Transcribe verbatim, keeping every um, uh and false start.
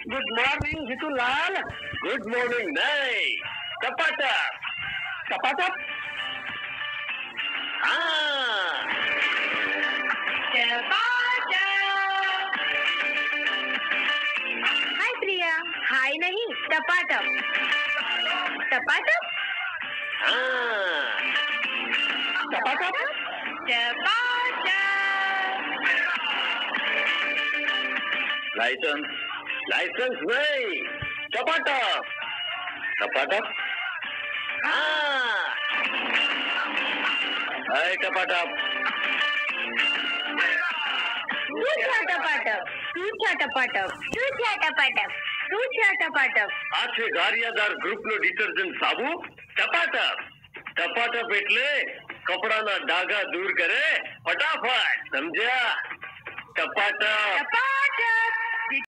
Good morning Jitulal. Good morning नाही, टपाटप. टपाटप. हा, हाय प्रिया. हाय नाही, टपाटप. टपाटप. हा. टपाटप. लायसन्स लायसन्स नाही, टपाटप. टपाटप. हा. हाय टपाटप. तू छा टपाटप. तू छा टपाटप. तू छा टपाटप. तू छा टपाटप. આઠે ગારિયાદાર ગ્રુપનો ડિટર્જન્ટ સાબુ ટપાટપ. ટપાટપ એટલે કપડાના ડાઘા દૂર કરે ફટાફટ, સમજ્યા? ટપાટપ. टपा